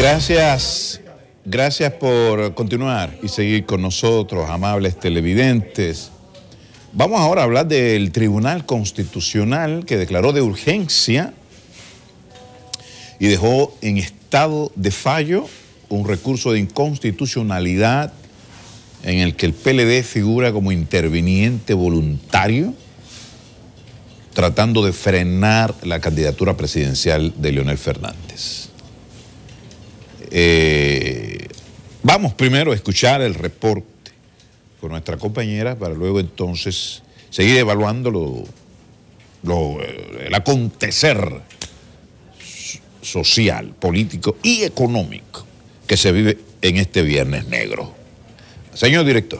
Gracias por continuar y seguir con nosotros, amables televidentes. Vamos ahora a hablar del Tribunal Constitucional que declaró de urgencia y dejó en estado de fallo un recurso de inconstitucionalidad en el que el PLD figura como interviniente voluntario tratando de frenar la candidatura presidencial de Leonel Fernández. Vamos primero a escuchar el reporte con nuestra compañera para luego entonces seguir evaluando el acontecer social, político y económico que se vive en este Viernes Negro. Señor director.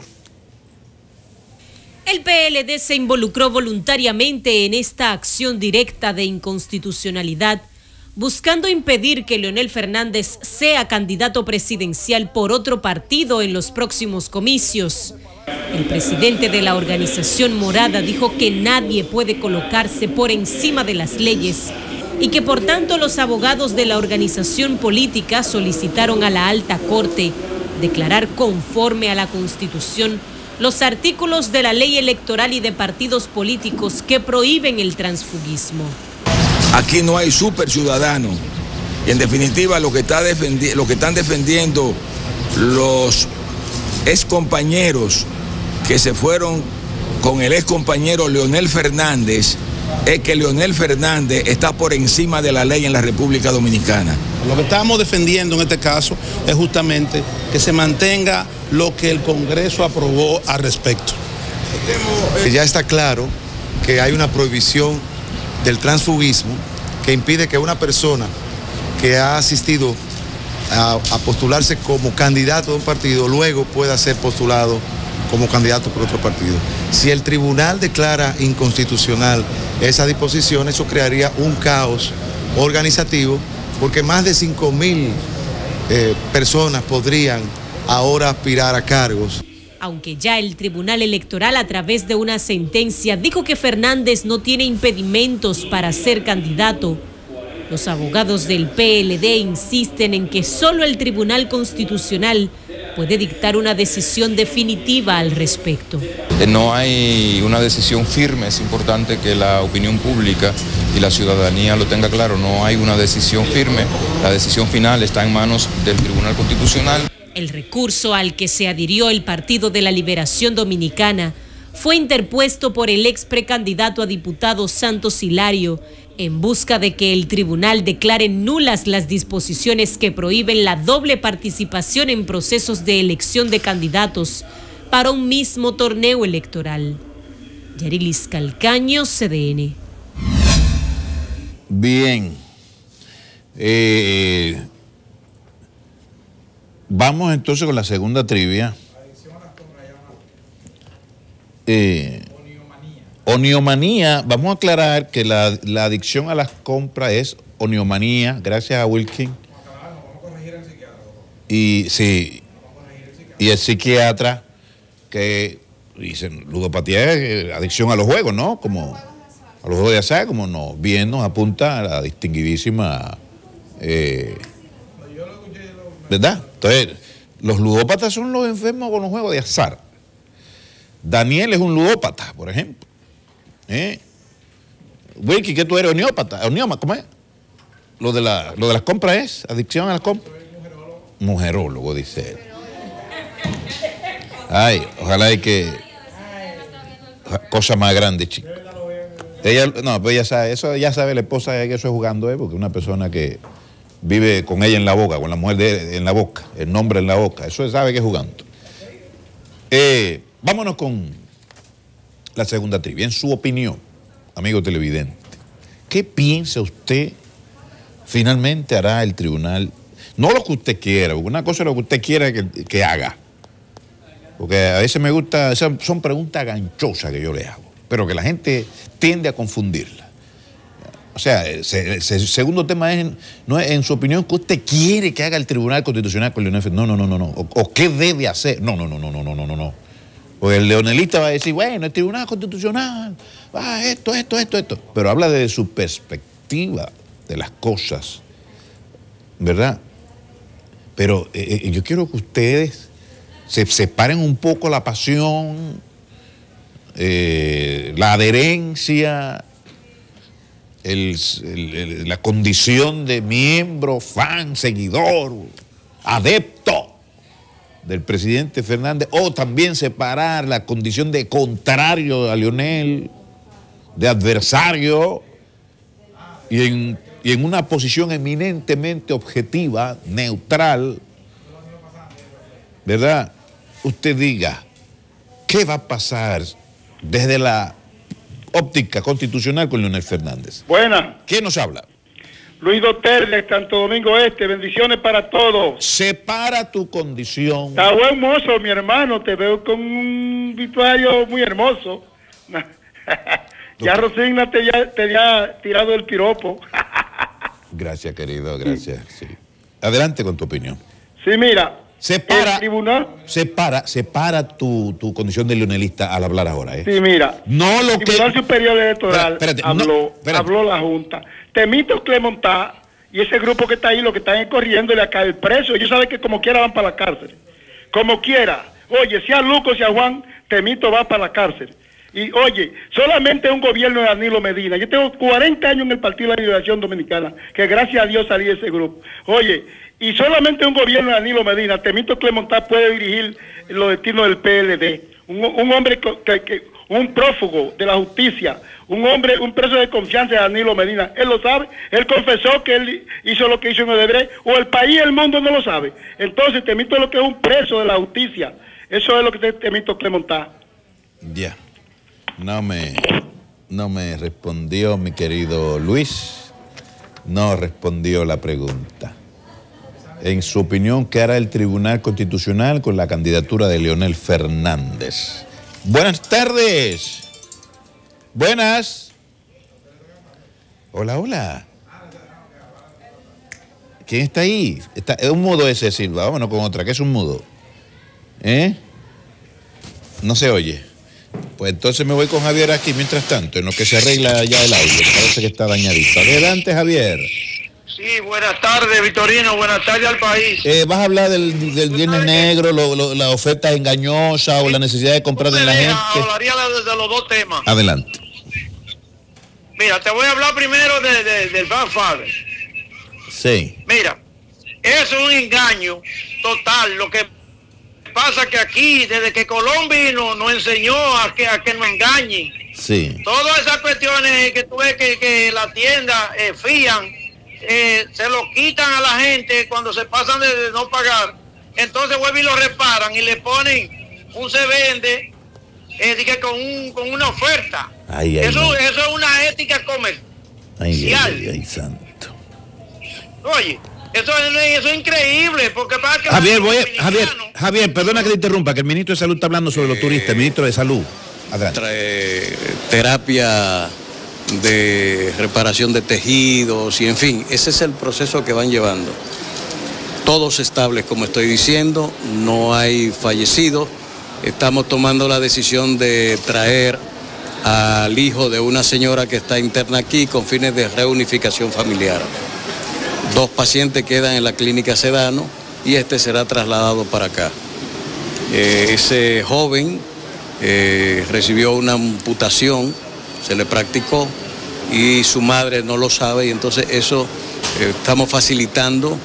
El PLD se involucró voluntariamente en esta acción directa de inconstitucionalidad, buscando impedir que Leonel Fernández sea candidato presidencial por otro partido en los próximos comicios. El presidente de la organización morada dijo que nadie puede colocarse por encima de las leyes y que por tanto los abogados de la organización política solicitaron a la Alta Corte declarar conforme a la Constitución los artículos de la ley electoral y de partidos políticos que prohíben el transfugismo. Aquí no hay super ciudadano y en definitiva lo que están defendiendo los excompañeros que se fueron con el excompañero Leonel Fernández es que Leonel Fernández está por encima de la ley en la República Dominicana. Lo que estamos defendiendo en este caso es justamente que se mantenga lo que el Congreso aprobó al respecto. Ya está claro que hay una prohibición del transfugismo que impide que una persona que ha asistido a postularse como candidato de un partido luego pueda ser postulado como candidato por otro partido. Si el tribunal declara inconstitucional esa disposición, eso crearía un caos organizativo porque más de 5.000 personas podrían ahora aspirar a cargos. Aunque ya el Tribunal Electoral a través de una sentencia dijo que Fernández no tiene impedimentos para ser candidato, los abogados del PLD insisten en que solo el Tribunal Constitucional puede dictar una decisión definitiva al respecto. No hay una decisión firme, es importante que la opinión pública y la ciudadanía lo tenga claro, no hay una decisión firme, la decisión final está en manos del Tribunal Constitucional. El recurso al que se adhirió el Partido de la Liberación Dominicana fue interpuesto por el ex precandidato a diputado Santos Hilario en busca de que el tribunal declare nulas las disposiciones que prohíben la doble participación en procesos de elección de candidatos para un mismo torneo electoral. Yarilis Calcaño, CDN. Bien. Vamos entonces con la segunda trivia. Oniomanía, vamos a aclarar que la adicción a las compras es oniomanía, gracias a Wilkin. Y sí, y el psiquiatra que dicen ludopatía es adicción a los juegos, ¿no? Como a los juegos de azar, como no, bien nos apunta a la distinguidísima, ¿verdad? Entonces, los ludópatas son los enfermos con los juegos de azar. Daniel es un ludópata, por ejemplo. Wilkie, ¿qué tú eres? Oniópata, ¿cómo es? Lo de las compras es adicción a las compras. Mujerólogo, dice él. Ay, ojalá hay que cosa más grande, chico. Ella, no, pues ella sabe, eso ya sabe la esposa que eso es jugando, porque una persona que vive con ella en la boca, con la mujer en la boca, el nombre en la boca, eso sabe que es jugando. Vámonos con la segunda trivia. En su opinión, amigo televidente, ¿qué piensa usted finalmente hará el tribunal? No lo que usted quiera, porque una cosa es lo que usted quiera que haga. Porque a veces me gusta, son preguntas ganchosas que yo le hago, pero que la gente tiende a confundirla. O sea, el segundo tema no es en su opinión que usted quiere que haga el Tribunal Constitucional con Leonel Fernández. No. O qué debe hacer. No. Porque el leonelista va a decir, bueno, el Tribunal Constitucional, esto. Pero habla de su perspectiva de las cosas, ¿verdad? Pero yo quiero que ustedes se separen un poco la pasión, la adherencia, la condición de miembro, fan, seguidor, adepto del presidente Fernández, o también separar la condición de contrario a Leonel, de adversario, y en una posición eminentemente objetiva, neutral, ¿verdad? Usted diga, ¿qué va a pasar desde la óptica constitucional con Leonel Fernández? Buena. ¿Quién nos habla? Luis Doter de Santo Domingo Este, bendiciones para todos. Separa tu condición. Está buen mozo, mi hermano, te veo con un vestuario muy hermoso. Ya Rosigna te había tirado el piropo. Gracias, querido, gracias. Sí. Adelante con tu opinión. Sí, mira. Separa, el tribunal, separa tu condición de leonelista al hablar ahora. Sí, mira. No lo el Tribunal Superior Electoral habló la Junta. Temito Clemontá y ese grupo que está ahí, lo que están corriéndole acá el preso, ellos saben que como quiera van para la cárcel. Como quiera. Oye, sea Luco, sea Juan, Temito va para la cárcel. Y oye, solamente un gobierno de Danilo Medina. Yo tengo 40 años en el Partido de la Liberación Dominicana, que gracias a Dios salí de ese grupo. Oye, y solamente un gobierno de Danilo Medina, Temito Clemontá, puede dirigir los destinos del PLD. Un hombre un prófugo de la justicia, un preso de confianza de Danilo Medina. Él lo sabe, él confesó que él hizo lo que hizo en Odebrecht, o el país y el mundo no lo sabe. Entonces, Temito es lo que es un preso de la justicia. Eso es lo que es Temito Clemontá. Ya. No me respondió mi querido Luis, no respondió la pregunta. En su opinión, ¿qué hará el Tribunal Constitucional con la candidatura de Leonel Fernández? Buenas tardes. Buenas. Hola, hola. ¿Quién está ahí? Es un mudo ese, Silva. Vámonos con otra. ¿Qué es un mudo? No se oye. Pues entonces me voy con Javier aquí mientras tanto, en lo que se arregla ya el audio. Parece que está dañadito. Adelante, Javier. Sí, buenas tardes, Vitorino. Buenas tardes al país. ¿Vas a hablar del Viernes Negro, la oferta engañosa o la necesidad de comprar de la gente? Hablaría de los dos temas. Adelante. Mira, te voy a hablar primero del Godfather. Sí. Mira, eso es un engaño total. Lo que pasa que aquí, desde que Colón vino, nos enseñó a que no engañen. Sí. Todas esas cuestiones que tú ves que la tienda fían, se lo quitan a la gente cuando se pasan de no pagar. Entonces vuelven y lo reparan y le ponen un se vende con una oferta. Eso es una ética comercial. Ay, santo. Oye, eso es increíble, porque para que Javier, perdona que te interrumpa, que el ministro de Salud está hablando sobre los turistas, el ministro de Salud. Adelante. Trae terapia de reparación de tejidos y en fin, ese es el proceso que van llevando. Todos estables, como estoy diciendo, no hay fallecidos. Estamos tomando la decisión de traer al hijo de una señora que está interna aquí con fines de reunificación familiar. 2 pacientes quedan en la clínica Sedano y este será trasladado para acá. Ese joven recibió una amputación, se le practicó y su madre no lo sabe y entonces eso estamos facilitando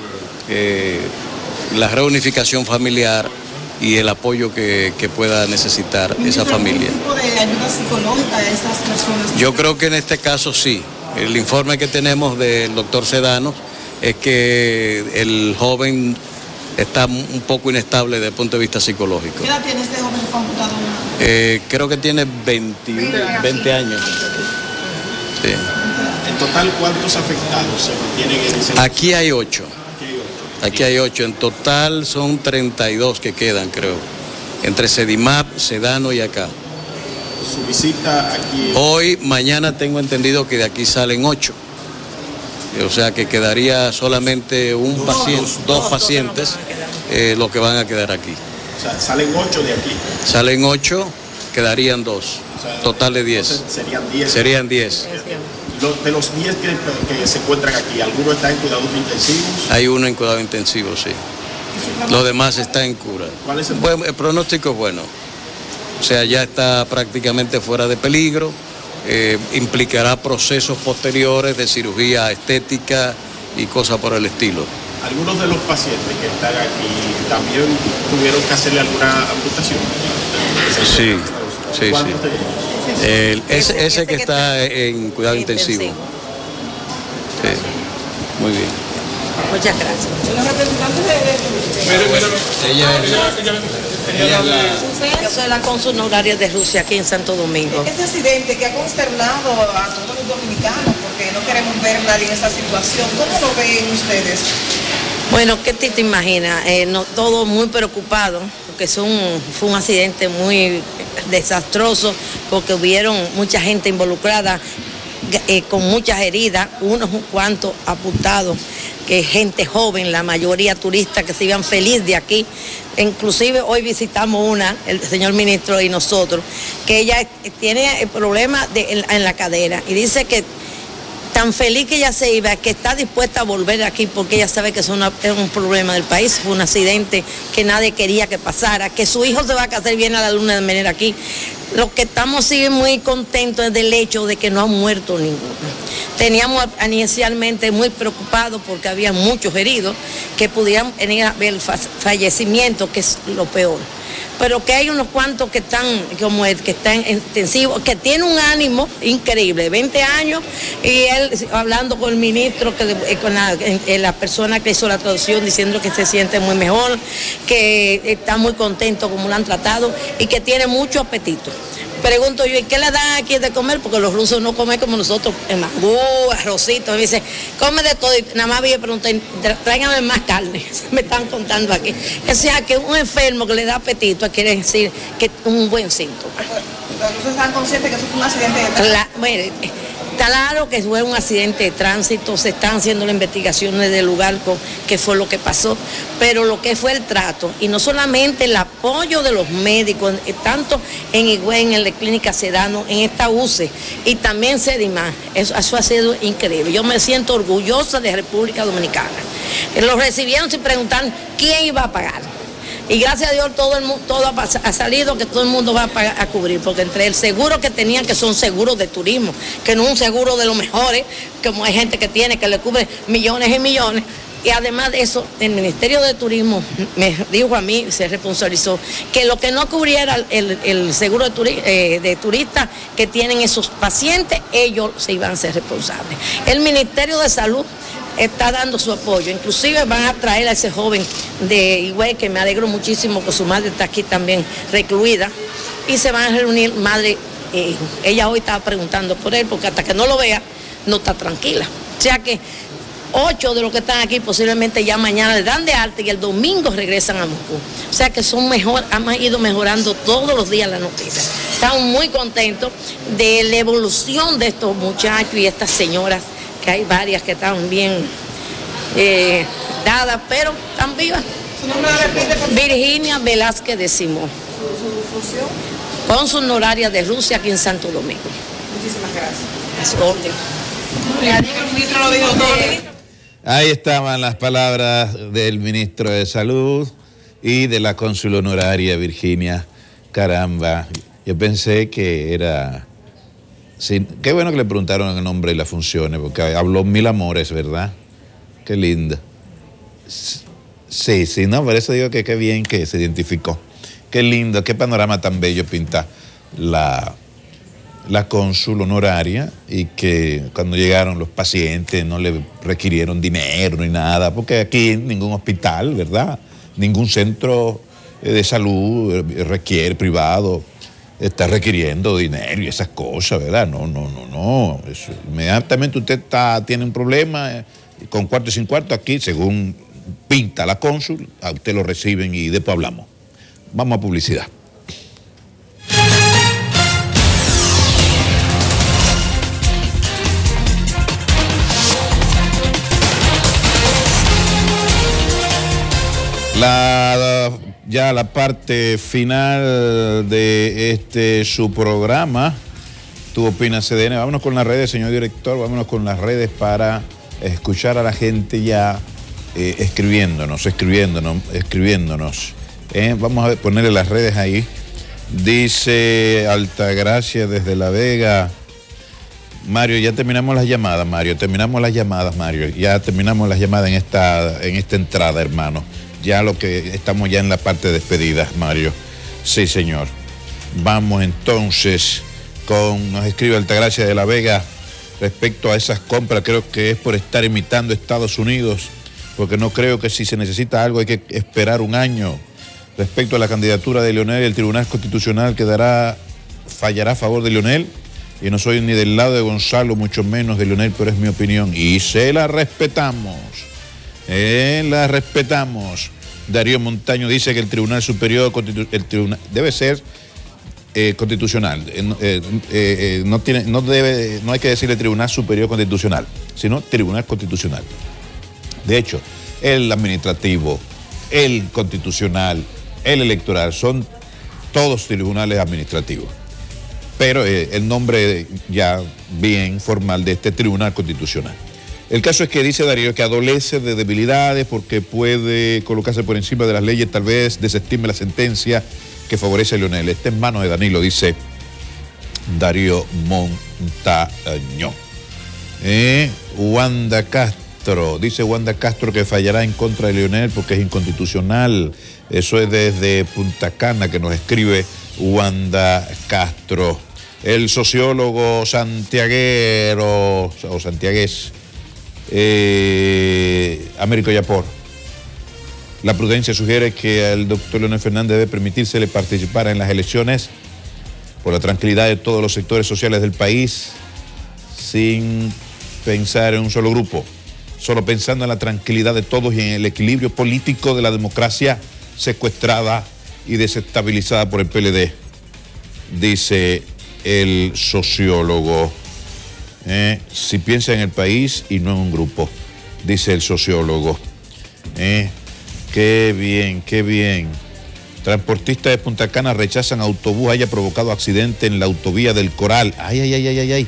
la reunificación familiar y el apoyo que pueda necesitar esa familia. ¿Algún tipo de ayuda psicológica a estas personas? Yo creo que en este caso sí. El informe que tenemos del doctor Sedano es que el joven está un poco inestable desde el punto de vista psicológico. ¿Qué edad tiene este joven que fue amputado? Creo que tiene 20 años. Sí. En total, ¿cuántos afectados se mantienen en ese? Aquí hay 8. Aquí hay 8. En total son 32 que quedan, creo. Entre Sedimap, Sedano y acá. Su visita aquí. Hoy, mañana tengo entendido que de aquí salen 8. O sea que quedaría solamente un paciente, dos pacientes, los que van a quedar aquí. O sea, salen 8 de aquí. Salen 8, quedarían 2. O sea, total de 10. Serían 10. Serían 10. De los 10 que se encuentran aquí, ¿alguno está en cuidados intensivos? Hay uno en cuidado intensivo, sí. Lo demás está en cura. ¿Cuál es el pronóstico? Es bueno. O sea, ya está prácticamente fuera de peligro. Implicará procesos posteriores de cirugía estética y cosas por el estilo. Algunos de los pacientes que están aquí también tuvieron que hacerle alguna amputación. Sí. Ese que está en cuidado intensivo. Sí. Muy bien. Muchas gracias. Los representantes Yo soy la cónsul honoraria de Rusia aquí en Santo Domingo. Este accidente que ha consternado a todos los dominicanos, porque no queremos ver a nadie en esa situación, ¿cómo lo ven ustedes? Bueno, ¿qué te imaginas? Todos muy preocupados, porque fue un accidente muy desastroso, porque hubieron mucha gente involucrada, con muchas heridas, unos cuantos apuntados, que gente joven, la mayoría turistas que se iban feliz de aquí. Inclusive hoy visitamos el señor ministro y nosotros, que ella tiene el problema en la cadera y dice que tan feliz que ella se iba, que está dispuesta a volver aquí porque ella sabe que es un problema del país, fue un accidente que nadie quería que pasara, que su hijo se va a casar y viene a la luna de miel aquí. Lo que estamos sí muy contentos del hecho de que no ha muerto ninguno. Teníamos inicialmente muy preocupados porque había muchos heridos que pudieran venir a ver el fallecimiento, que es lo peor. Pero que hay unos cuantos que están, como el que está en intensivo, que tiene un ánimo increíble, 20 años, y él hablando con el ministro, con la persona que hizo la traducción, diciendo que se siente muy mejor, que está muy contento como lo han tratado y que tiene mucho apetito. Pregunto yo, ¿y qué le dan aquí de comer? Porque los rusos no comen como nosotros, mangú, arrocito. Me dice, come de todo. Y nada más voy a preguntar, tráigame más carne. Me están contando aquí. O sea, que un enfermo que le da apetito quiere decir que es un buen síntoma. ¿Los rusos están conscientes que eso fue un accidente de tránsito? Claro que fue un accidente de tránsito, se están haciendo las investigaciones del lugar que fue lo que pasó, pero lo que fue el trato, y no solamente el apoyo de los médicos, tanto en Higüey, en la clínica Sedano, en esta UCE, y también Sedimar, eso ha sido increíble. Yo me siento orgullosa de República Dominicana. Los recibieron sin preguntar quién iba a pagar. Y gracias a Dios todo ha salido, que todo el mundo va a cubrir, porque entre el seguro que tenían, que son seguros de turismo, que no es un seguro de los mejores, como hay gente que tiene, que le cubre millones y millones, y además de eso, el Ministerio de Turismo me dijo a mí, se responsabilizó, que lo que no cubriera el seguro de turistas que tienen esos pacientes, ellos se iban a ser responsables. El Ministerio de Salud está dando su apoyo, inclusive van a traer a ese joven de Higüey, que me alegro muchísimo que su madre está aquí también recluida, y se van a reunir madre, ella hoy estaba preguntando por él, porque hasta que no lo vea, no está tranquila. O sea que 8 de los que están aquí posiblemente ya mañana le dan de alta y el domingo regresan a Moscú. O sea que han ido mejorando todos los días la noticia. Estamos muy contentos de la evolución de estos muchachos y estas señoras, que hay varias que están bien dadas, pero están vivas. ¿Su nombre la repite, por favor? Virginia Velázquez de Simón. ¿Su función? Cónsul honoraria de Rusia aquí en Santo Domingo. Muchísimas gracias. A su orden. El ministro lo dijo todo. Ahí estaban las palabras del ministro de Salud y de la cónsul honoraria Virginia. Caramba, yo pensé que era... Sí, qué bueno que le preguntaron el nombre y las funciones, porque habló mil amores, ¿verdad? Qué linda. Sí, no, por eso digo que qué bien que se identificó. Qué lindo, qué panorama tan bello pinta la cónsul honoraria, y que cuando llegaron los pacientes no le requirieron dinero ni nada, porque aquí ningún hospital, ¿verdad? Ningún centro de salud requiere, privado, está requiriendo dinero y esas cosas, ¿verdad? No. Eso, inmediatamente usted tiene un problema, con cuarto y sin cuarto, aquí, según pinta la cónsul, a usted lo reciben y después hablamos. Vamos a publicidad. Ya la parte final de su programa, ¿Tú opinas, CDN? Vámonos con las redes, señor director, vámonos con las redes para escuchar a la gente ya escribiéndonos. Vamos a ponerle las redes ahí. Dice Altagracia desde La Vega. Mario, ya terminamos las llamadas, Mario. Ya terminamos las llamadas en esta entrada, hermano. Ya estamos ya en la parte de despedida, Mario. Sí, señor. Vamos entonces nos escribe Altagracia de La Vega respecto a esas compras. Creo que es por estar imitando a Estados Unidos, porque no creo que si se necesita algo hay que esperar un año. Respecto a la candidatura de Leonel, el Tribunal Constitucional fallará a favor de Leonel, y no soy ni del lado de Gonzalo, mucho menos de Leonel, pero es mi opinión y se la respetamos. Darío Montaño dice que el Tribunal Superior debe ser constitucional. No hay que decirle Tribunal Superior Constitucional, sino Tribunal Constitucional. De hecho, el administrativo, el constitucional, el electoral, son todos tribunales administrativos. Pero el nombre ya bien formal de este Tribunal Constitucional. El caso es que dice Darío que adolece de debilidades porque puede colocarse por encima de las leyes, tal vez desestime la sentencia que favorece a Leonel. Está en manos de Danilo, dice Darío Montaño. Wanda Castro, dice Wanda Castro que fallará en contra de Leonel porque es inconstitucional. Eso es desde Punta Cana que nos escribe Wanda Castro. El sociólogo santiaguero o santiagués Américo Yapor. La prudencia sugiere que al doctor Leonel Fernández debe permitírsele participar en las elecciones por la tranquilidad de todos los sectores sociales del país, sin pensar en un solo grupo, solo pensando en la tranquilidad de todos y en el equilibrio político de la democracia secuestrada y desestabilizada por el PLD, dice el sociólogo. Si piensa en el país y no en un grupo, dice el sociólogo. Qué bien. Transportistas de Punta Cana rechazan autobús haya provocado accidente en la autovía del Coral. Ay.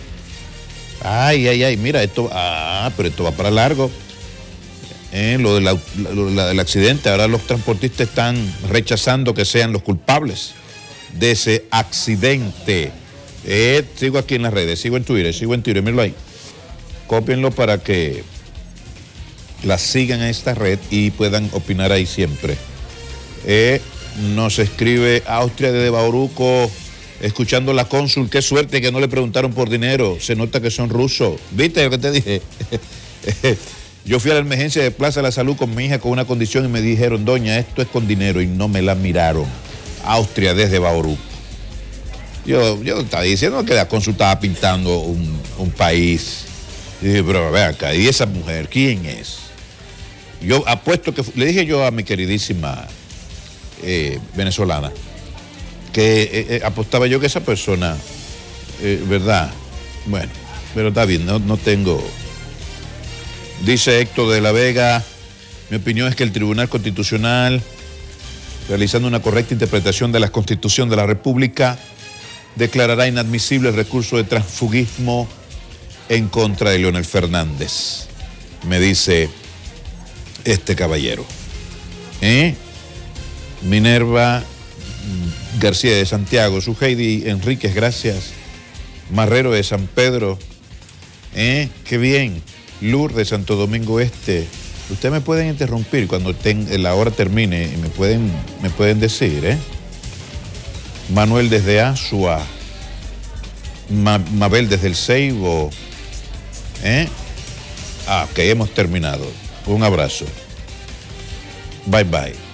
Mira, pero esto va para largo. Lo del accidente, ahora los transportistas están rechazando que sean los culpables de ese accidente. Sigo aquí en las redes, sigo en Twitter, míralo ahí. Cópienlo para que la sigan en esta red y puedan opinar ahí siempre. Nos escribe Austria desde Bauruco, escuchando la cónsul. Qué suerte que no le preguntaron por dinero, se nota que son rusos. ¿Viste lo que te dije? Yo fui a la emergencia de Plaza de la Salud con mi hija con una condición y me dijeron, doña, esto es con dinero, y no me la miraron. Austria desde Bauruco. Yo estaba diciendo que la cónsul estaba pintando un país. Y dije, pero ve acá, ¿y esa mujer quién es? Yo apuesto que, le dije yo a mi queridísima venezolana, que apostaba yo que esa persona, ¿verdad? Bueno, pero está bien, no tengo. Dice Héctor de la Vega, mi opinión es que el Tribunal Constitucional, realizando una correcta interpretación de la Constitución de la República, declarará inadmisible el recurso de transfugismo en contra de Leonel Fernández, me dice este caballero. Minerva García de Santiago, su Heidi Enríquez, gracias. Marrero de San Pedro, qué bien. Lourdes de Santo Domingo Este. Ustedes me pueden interrumpir cuando la hora termine y me pueden decir, Manuel desde Asua, Mabel desde el Ceibo. Ok, hemos terminado. Un abrazo. Bye bye.